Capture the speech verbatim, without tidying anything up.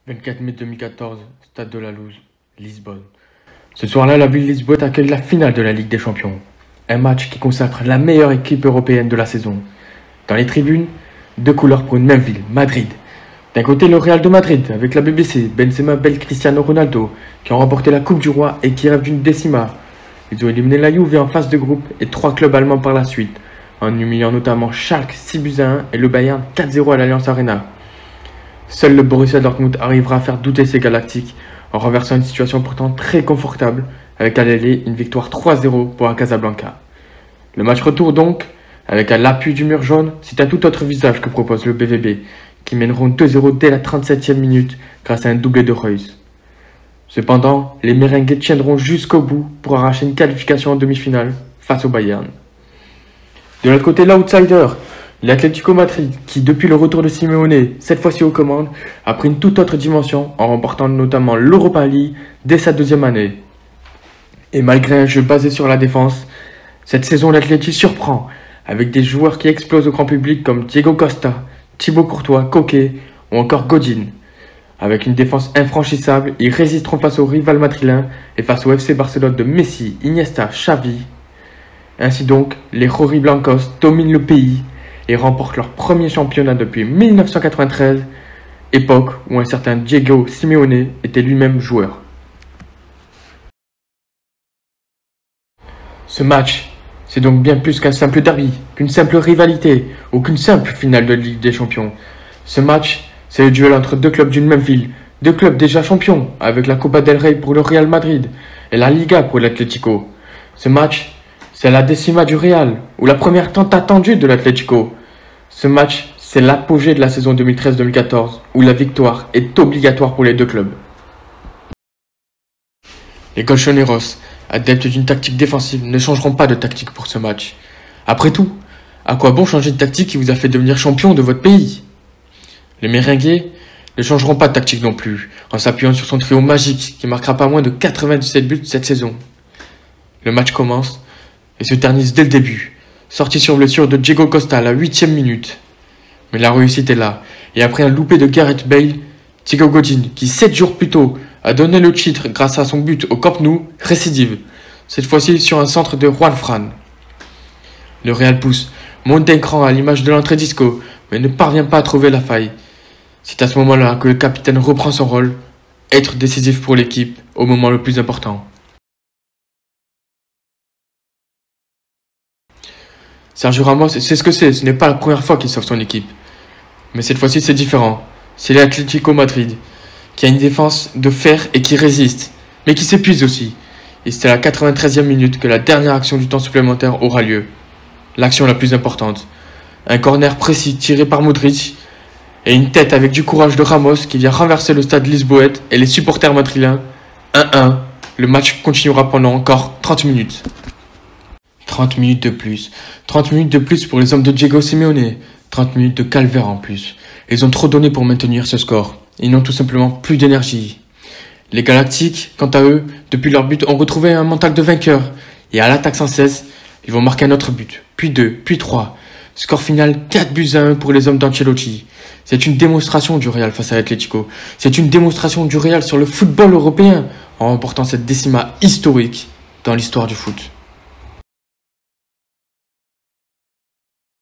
vingt-quatre mai deux mille quatorze, Stade de la Luz, Lisbonne. Ce soir-là, la ville de Lisbonne accueille la finale de la Ligue des Champions. Un match qui consacre la meilleure équipe européenne de la saison. Dans les tribunes, deux couleurs pour une même ville, Madrid. D'un côté, le Real de Madrid, avec la B B C, Benzema, Bell, Cristiano Ronaldo, qui ont remporté la Coupe du Roi et qui rêvent d'une décima. Ils ont éliminé la Juve en phase de groupe et trois clubs allemands par la suite, en humiliant notamment Schalke six buts à un et le Bayern quatre zéro à l'Allianz Arena. Seul le Borussia Dortmund arrivera à faire douter ses Galactiques en renversant une situation pourtant très confortable avec à l'aller une victoire trois zéro pour la Casablanca. Le match retour donc, avec à l'appui du mur jaune, c'est un tout autre visage que propose le B V B, qui mèneront deux zéro dès la trente-septième minute grâce à un doublé de Reus. Cependant, les Merengues tiendront jusqu'au bout pour arracher une qualification en demi-finale face au Bayern. De l'autre côté, l'outsider, l'Atlético Madrid, qui depuis le retour de Simeone, cette fois-ci aux commandes, a pris une toute autre dimension en remportant notamment l'Europa League dès sa deuxième année. Et malgré un jeu basé sur la défense, cette saison l'Atleti surprend, avec des joueurs qui explosent au grand public comme Diego Costa, Thibaut Courtois, Koke ou encore Godin. Avec une défense infranchissable, ils résisteront face au rival madrilène et face au F C Barcelone de Messi, Iniesta, Xavi. Ainsi donc, les Rojiblancos dominent le pays et remportent leur premier championnat depuis mille neuf cent quatre-vingt-treize, époque où un certain Diego Simeone était lui-même joueur. Ce match, c'est donc bien plus qu'un simple derby, qu'une simple rivalité ou qu'une simple finale de Ligue des Champions. Ce match, c'est le duel entre deux clubs d'une même ville, deux clubs déjà champions, avec la Copa del Rey pour le Real Madrid et la Liga pour l'Atlético. Ce match, c'est la décima du Real, ou la première tant attendue de l'Atlético. Ce match, c'est l'apogée de la saison deux mille treize deux mille quatorze, où la victoire est obligatoire pour les deux clubs. Les Colchoneros, adeptes d'une tactique défensive, ne changeront pas de tactique pour ce match. Après tout, à quoi bon changer de tactique qui vous a fait devenir champion de votre pays? Les Merengues ne changeront pas de tactique non plus, en s'appuyant sur son trio magique qui marquera pas moins de quatre-vingt-dix-sept buts cette saison. Le match commence et se ternise dès le début, sorti sur blessure de Diego Costa à la huitième minute. Mais la réussite est là, et après un loupé de Gareth Bale, Thiago Godin, qui sept jours plus tôt a donné le titre grâce à son but au Camp Nou, récidive, cette fois-ci sur un centre de Juan Fran. Le Real pousse, monte d'un cran à l'image de l'entrée disco, mais ne parvient pas à trouver la faille. C'est à ce moment-là que le capitaine reprend son rôle, être décisif pour l'équipe au moment le plus important. Sergio Ramos sait ce que c'est, ce n'est pas la première fois qu'il sauve son équipe. Mais cette fois-ci c'est différent. C'est l'Atlético Madrid, qui a une défense de fer et qui résiste, mais qui s'épuise aussi. Et c'est à la quatre-vingt-treizième minute que la dernière action du temps supplémentaire aura lieu. L'action la plus importante. Un corner précis tiré par Modric, et une tête avec du courage de Ramos qui vient renverser le stade lisboète et les supporters madrilènes. un un. Le match continuera pendant encore trente minutes. trente minutes de plus. trente minutes de plus pour les hommes de Diego Simeone. trente minutes de calvaire en plus. Ils ont trop donné pour maintenir ce score. Ils n'ont tout simplement plus d'énergie. Les Galactiques, quant à eux, depuis leur but, ont retrouvé un mental de vainqueur. Et à l'attaque sans cesse, ils vont marquer un autre but. Puis deux, puis trois. Score final quatre buts à un pour les hommes d'Ancelotti. C'est une démonstration du Real face à l'Atlético. C'est une démonstration du Real sur le football européen en remportant cette décima historique dans l'histoire du foot.